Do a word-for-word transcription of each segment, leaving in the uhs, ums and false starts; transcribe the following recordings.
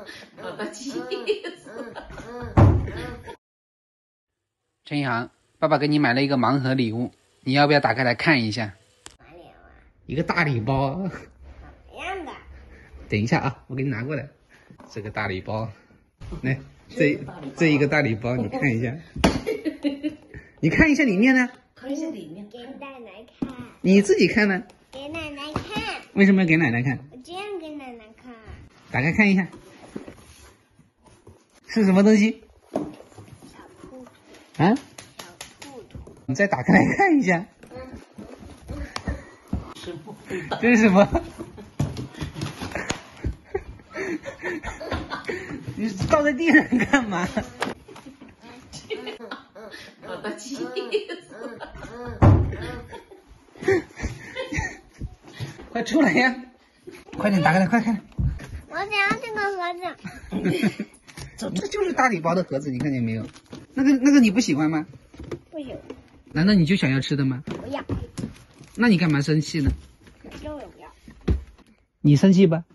我的气死！ 陈一航，爸爸给你买了一个盲盒礼物，你要不要打开来看一下？一个大礼包。 样的。 等一下啊，我给你拿过来。这个大礼包，来，这这一个大礼包，你看一下。你看一下里面呢？ 看一下里面。 给奶奶看。 你自己看呢？ 给奶奶看。 为什么要给奶奶看？ 我这样给奶奶看。 打开看一下，是什么东西？ 小兔兔。 啊？ 小兔兔。 你再打开来看一下。 是不知道。 这是什么？你倒在地上干嘛？ 我的气死！ 快出来呀！快点打开来，快看！ 我想要这个盒子。 这就是大礼包的盒子，你看见没有？那个那个你不喜欢吗？ 不行。 难道你就想要吃的吗？ 不要。 那你干嘛生气呢？ 就不要。 你生气吧。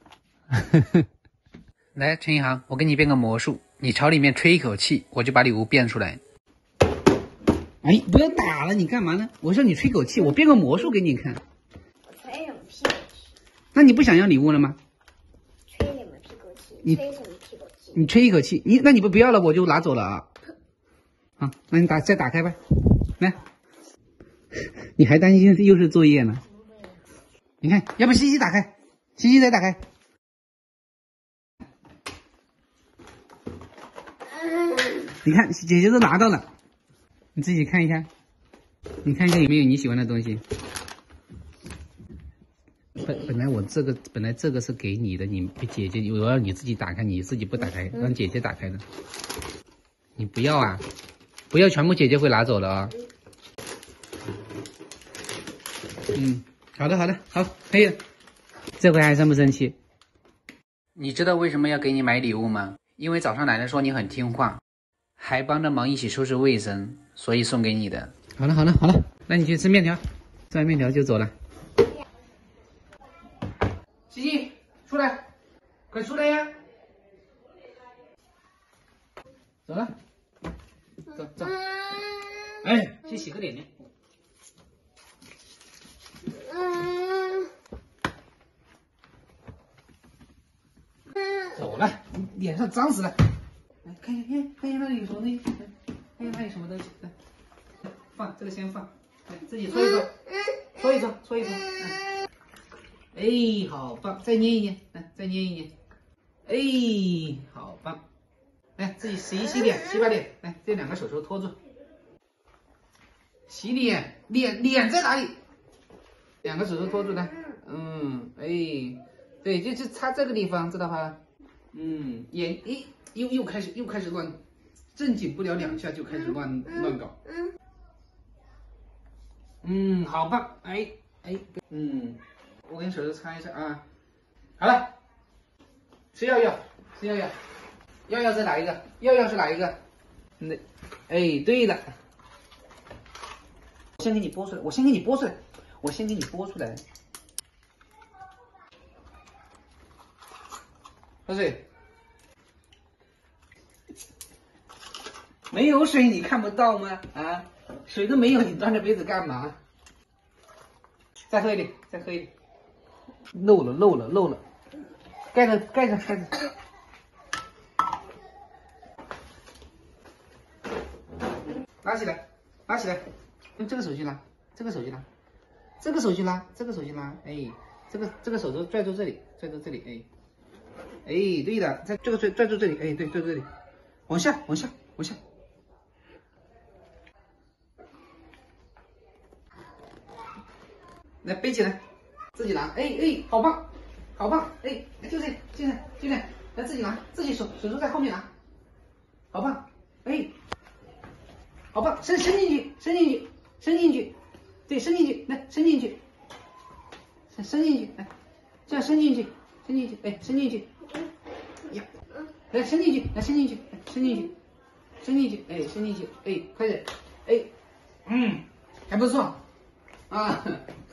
来，陈一航，我给你变个魔术，你朝里面吹一口气，我就把礼物变出来。哎，不要打了，你干嘛呢？我说你吹口气，我变个魔术给你看。 我吹什么屁股气？ 那你不想要礼物了吗？ 吹什么屁股气？ 你吹什么屁股气？ 你吹一口气，你那你不不要了，我就拿走了啊。好，那你打再打开吧，来。你还担心又是作业呢？你看，要不西西打开，西西再打开。你看，姐姐都拿到了，你自己看一下，你看一下有没有你喜欢的东西。本本来我这个本来这个是给你的，你姐姐我要你自己打开，你自己不打开，让姐姐打开的。你不要啊，不要全部姐姐会拿走了啊。嗯，好的好的，好，可以了。这回还生不生气？你知道为什么要给你买礼物吗？因为早上奶奶说你很听话，还帮着忙一起收拾卫生，所以送给你的。好了好了好了，那你去吃面条，吃完面条就走了。西西，出来，快出来呀！走了，走走。哎，去洗个脸呢。走了，你脸上脏死了。来看一下，看一下那里有什么东西，看一下那里有什么东西。来，放这个先放，来自己搓一搓，搓一搓，搓一搓。哎，好棒！再捏一捏，来，再捏一捏。哎，好棒！来，自己洗一洗脸，洗把脸。来，这两个手手托住。洗脸，脸脸在哪里？两个手手托住的。嗯，哎，对，就就擦这个地方，知道吧？嗯，眼，诶，又又开始又开始乱，正经不了两下就开始乱乱搞。嗯，好棒！哎哎，嗯。我给你手手擦一下啊，好了，吃药药，吃药药，药药是哪一个？药药是哪一个？那，哎，对了，先给你剥出来，我先给你剥出来，我先给你剥出来。喝水，没有水你看不到吗？啊，水都没有，你端着杯子干嘛？再喝一点，再喝一点。漏了漏了漏了，盖着盖着盖着，拿起来拿起来，用这个手去拉，这个手去拉，这个手去拉，这个手去拉，哎，这个这个手肘拽住这里，拽住这里，哎，哎，对的，在这个拽拽住这里，哎，对，拽住这里，往下往下往下，来背起来。自己拿，哎哎，好棒，好棒，哎，就这，就这，就这，来自己拿，自己手手手在后面拿，好棒，哎，好棒，伸伸进去，伸进去，伸进去，对，伸进去，来伸进去，伸伸进去，来，这样伸进去，伸进去，哎，伸进去，呀，来伸进去，来伸进去，伸进去，伸进去，哎，伸进去，哎，快点，哎，嗯，还不错，啊。